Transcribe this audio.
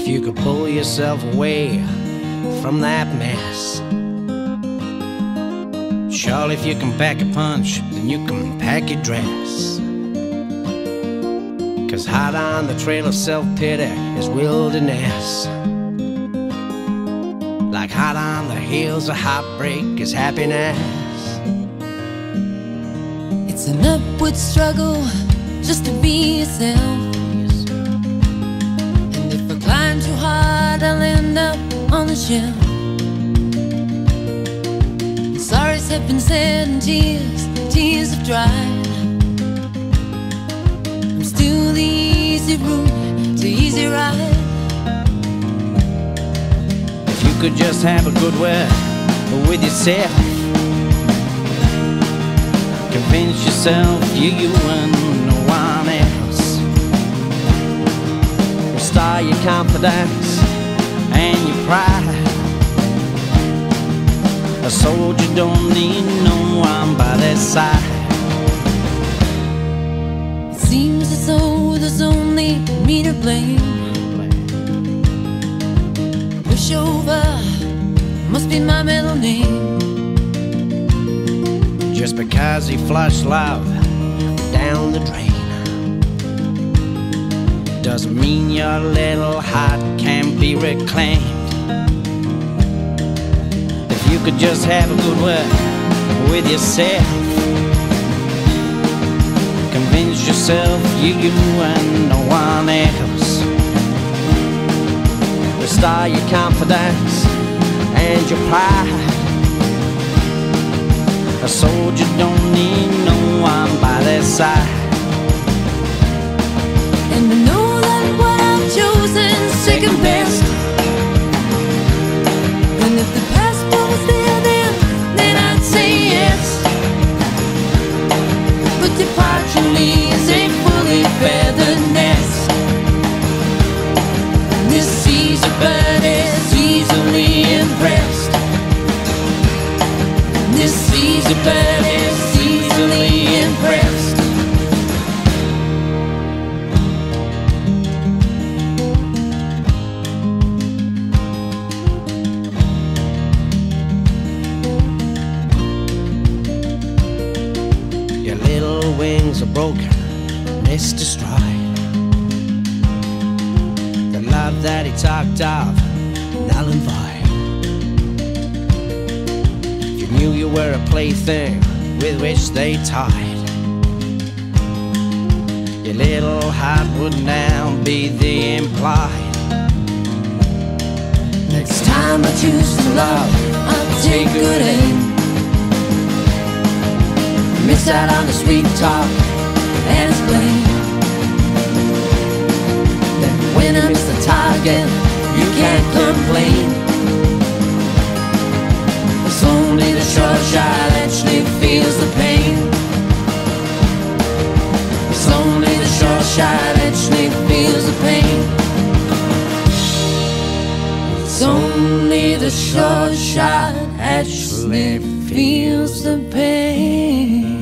If you could pull yourself away from that mess, surely if you can pack a punch, then you can pack your dress. 'Cause hot on the trail of self-pity is wilderness, like hot on the heels of heartbreak is happiness. It's an upward struggle just to be yourself, and if I climb too hard I'll end up on the shelf. Sorries have been said and tears have dried. I'm still the easy route to easy ride. If you could just have a good word with yourself, convince yourself you and no one else, restore your confidence and your pride. A soldier don't need no one by their side. It seems as though there's only me to blame. Pushover must be my middle name. Just because he flushed love down the drain doesn't mean your little heart can't be reclaimed. If you could just have a good word with yourself, convince yourself you and no one else, restore your confidence and your pride. A soldier don't need no one by their side. And I know that what I've chosen's second best. And if the passport was there then I'd say yes. But departure leaves a fully feathered nest. This easy bird is easily impressed. This easy bird is easily impressed. Your little wings are broken, it's destroyed. The love that he talked of, null and void. Knew you were a plaything with which they tied, your little heart would now be the implied. Next time I choose to love, I'll take good aim. Miss out on the sweet talk and it's blame. Then when I miss the target, you can't complain. It's only the short shot actually feels the pain. It's only the short shot actually feels the pain. It's only the short shot actually feels the pain.